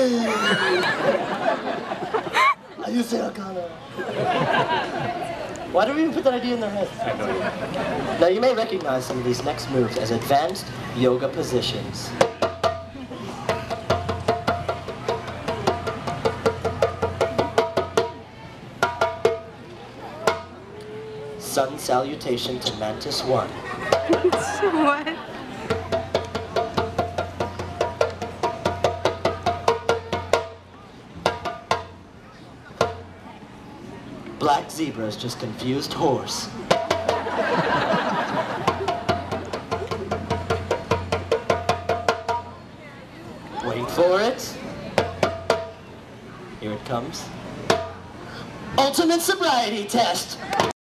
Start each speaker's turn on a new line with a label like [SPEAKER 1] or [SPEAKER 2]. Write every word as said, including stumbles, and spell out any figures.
[SPEAKER 1] I use it, Akana. Why do we even put that idea in their head? Now you may recognize some of these next moves as advanced yoga positions. Sun salutation to Mantis One.
[SPEAKER 2] What?
[SPEAKER 1] Black zebra's just confused horse. Wait for it. Here it comes. Ultimate sobriety test.